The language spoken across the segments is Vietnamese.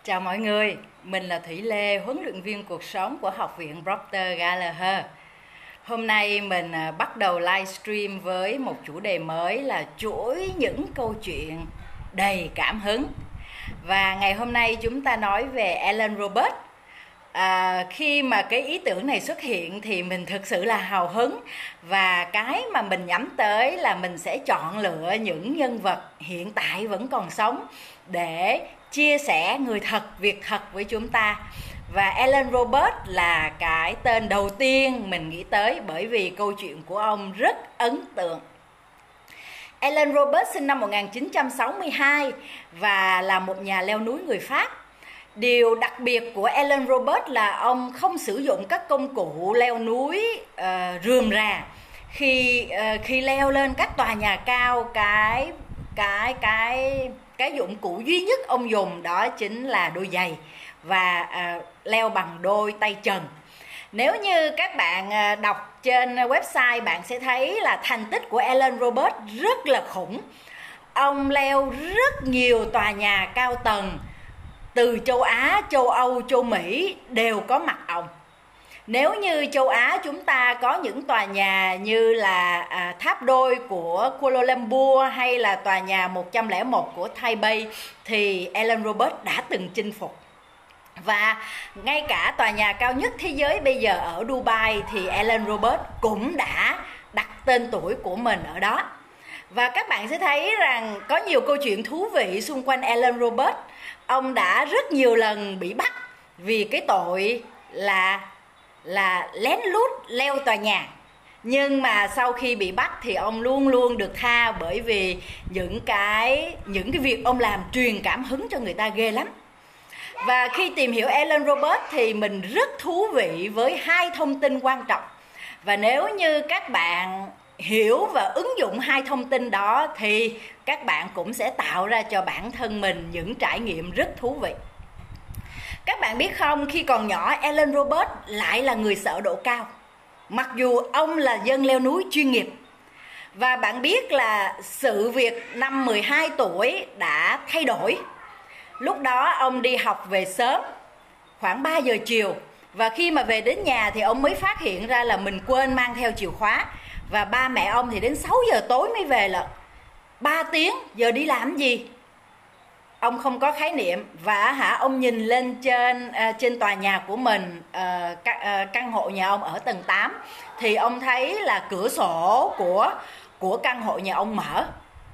Chào mọi người, mình là Thủy Lê, huấn luyện viên cuộc sống của Học viện Proctor Gallagher. Hôm nay mình bắt đầu livestream với một chủ đề mới là chuỗi những câu chuyện đầy cảm hứng. Và ngày hôm nay chúng ta nói về Ellen Roberts. Khi mà cái ý tưởng này xuất hiện thì mình thực sự là hào hứng, và cái mà mình nhắm tới là mình sẽ chọn lựa những nhân vật hiện tại vẫn còn sống để chia sẻ người thật, việc thật với chúng ta. Và Ellen Roberts là cái tên đầu tiên mình nghĩ tới bởi vì câu chuyện của ông rất ấn tượng. Ellen Roberts sinh năm 1962 và là một nhà leo núi người Pháp. Điều đặc biệt của Ellen Roberts là ông không sử dụng các công cụ leo núi rườm rà. Khi leo lên các tòa nhà cao, cái dụng cụ duy nhất ông dùng đó chính là đôi giày và leo bằng đôi tay trần. Nếu như các bạn đọc trên website, bạn sẽ thấy là thành tích của Ellen Roberts rất là khủng. Ông leo rất nhiều tòa nhà cao tầng từ châu Á, châu Âu, châu Mỹ đều có mặt ông. Nếu như châu Á chúng ta có những tòa nhà như là tháp đôi của Kuala Lumpur hay là tòa nhà 101 của Taipei thì Ellen Roberts đã từng chinh phục. Và ngay cả tòa nhà cao nhất thế giới bây giờ ở Dubai thì Ellen Roberts cũng đã đặt tên tuổi của mình ở đó. Và các bạn sẽ thấy rằng có nhiều câu chuyện thú vị xung quanh Ellen Roberts. Ông đã rất nhiều lần bị bắt vì cái tội là lén lút leo tòa nhà. Nhưng mà sau khi bị bắt thì ông luôn luôn được tha, bởi vì những cái việc ông làm truyền cảm hứng cho người ta ghê lắm. Và khi tìm hiểu Ellen Roberts thì mình rất thú vị với hai thông tin quan trọng. Và nếu như các bạn hiểu và ứng dụng hai thông tin đó thì các bạn cũng sẽ tạo ra cho bản thân mình những trải nghiệm rất thú vị. Các bạn biết không, khi còn nhỏ Ellen Roberts lại là người sợ độ cao, mặc dù ông là dân leo núi chuyên nghiệp. Và bạn biết là sự việc năm 12 tuổi đã thay đổi. Lúc đó ông đi học về sớm, khoảng 3 giờ chiều. Và khi mà về đến nhà thì ông mới phát hiện ra là mình quên mang theo chìa khóa. Và ba mẹ ông thì đến 6 giờ tối mới về lận. 3 tiếng, giờ đi làm gì? Ông không có khái niệm. Và ông nhìn lên trên tòa nhà của mình, căn hộ nhà ông ở tầng 8, thì ông thấy là cửa sổ của căn hộ nhà ông mở.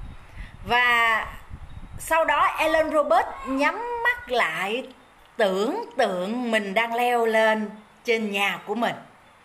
Và sau đó Ellen Roberts nhắm mắt lại, tưởng tượng mình đang leo lên trên nhà của mình.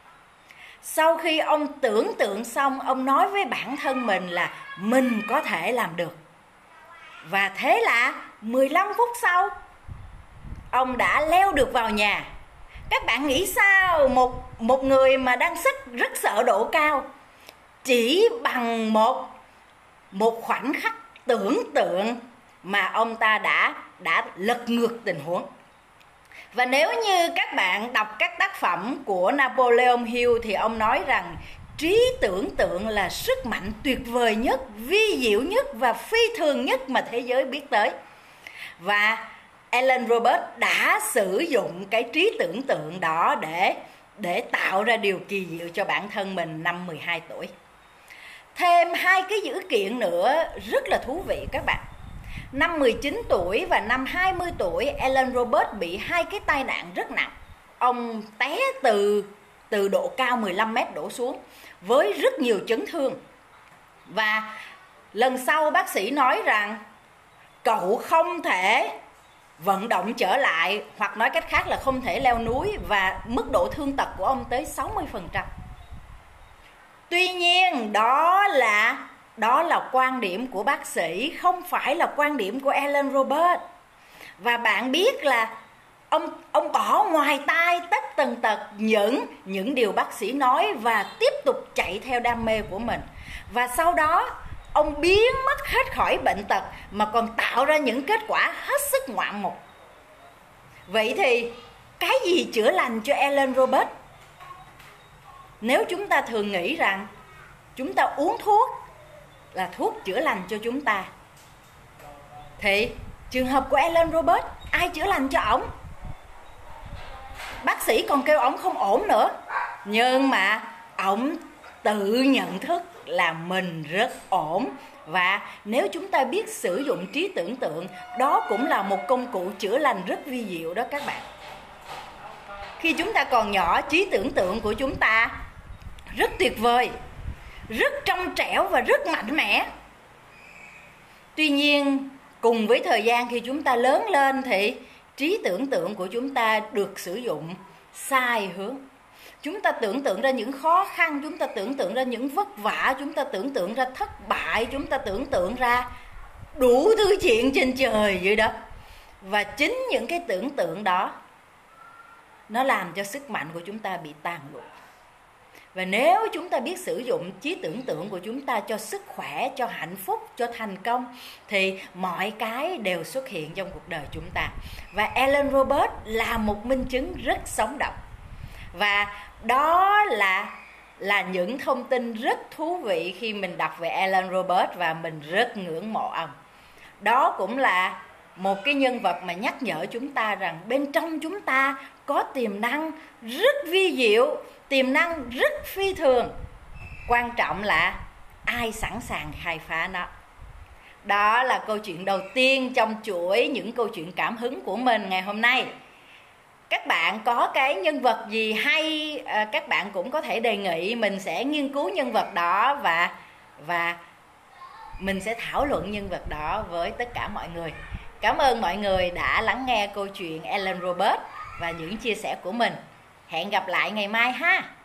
Sau khi ông tưởng tượng xong, ông nói với bản thân mình là mình có thể làm được. Và thế là 15 phút sau, ông đã leo được vào nhà. Các bạn nghĩ sao một người mà đang rất sợ độ cao, chỉ bằng một khoảnh khắc tưởng tượng mà ông ta đã lật ngược tình huống. Và nếu như các bạn đọc các tác phẩm của Napoleon Hill thì ông nói rằng trí tưởng tượng là sức mạnh tuyệt vời nhất, vi diệu nhất và phi thường nhất mà thế giới biết tới. Và Ellen Roberts đã sử dụng cái trí tưởng tượng đó để tạo ra điều kỳ diệu cho bản thân mình năm 12 tuổi. Thêm hai cái dữ kiện nữa rất là thú vị các bạn. Năm 19 tuổi và năm 20 tuổi, Ellen Roberts bị hai cái tai nạn rất nặng. Ông té từ độ cao 15 mét đổ xuống với rất nhiều chấn thương. Và lần sau bác sĩ nói rằng cậu không thể vận động trở lại, hoặc nói cách khác là không thể leo núi, và mức độ thương tật của ông tới 60%. Tuy nhiên đó là quan điểm của bác sĩ, không phải là quan điểm của Ellen Roberts. Và bạn biết là ông bỏ ngoài tai tất tần tật những điều bác sĩ nói và tiếp tục chạy theo đam mê của mình. Và sau đó ông biến mất hết khỏi bệnh tật mà còn tạo ra những kết quả hết sức ngoạn mục. Vậy thì cái gì chữa lành cho Ellen Roberts? Nếu chúng ta thường nghĩ rằng chúng ta uống thuốc là thuốc chữa lành cho chúng ta, thì trường hợp của Ellen Roberts, ai ai chữa lành cho ổng. Bác sĩ còn kêu ổng không ổn nữa, nhưng mà ổng tự nhận thức là mình rất ổn. Và nếu chúng ta biết sử dụng trí tưởng tượng, đó cũng là một công cụ chữa lành rất vi diệu đó các bạn. Khi chúng ta còn nhỏ, trí tưởng tượng của chúng ta rất tuyệt vời, rất trong trẻo và rất mạnh mẽ. Tuy nhiên, cùng với thời gian khi chúng ta lớn lên thì trí tưởng tượng của chúng ta được sử dụng sai hướng. Chúng ta tưởng tượng ra những khó khăn, chúng ta tưởng tượng ra những vất vả, chúng ta tưởng tượng ra thất bại, chúng ta tưởng tượng ra đủ thứ chuyện trên trời vậy đó. Và chính những cái tưởng tượng đó nó làm cho sức mạnh của chúng ta bị tàn lụi. Và nếu chúng ta biết sử dụng trí tưởng tượng của chúng ta cho sức khỏe, cho hạnh phúc, cho thành công, thì mọi cái đều xuất hiện trong cuộc đời chúng ta. Và Ellen Roberts là một minh chứng rất sống động. Và đó là những thông tin rất thú vị khi mình đọc về Ellen Roberts, và mình rất ngưỡng mộ ông. Đó cũng là một cái nhân vật mà nhắc nhở chúng ta rằng bên trong chúng ta có tiềm năng rất vi diệu, tiềm năng rất phi thường. Quan trọng là ai sẵn sàng khai phá nó. Đó là câu chuyện đầu tiên trong chuỗi những câu chuyện cảm hứng của mình ngày hôm nay. Các bạn có cái nhân vật gì hay, các bạn cũng có thể đề nghị mình sẽ nghiên cứu nhân vật đó và mình sẽ thảo luận nhân vật đó với tất cả mọi người. Cảm ơn mọi người đã lắng nghe câu chuyện Ellen Roberts và những chia sẻ của mình. Hẹn gặp lại ngày mai ha.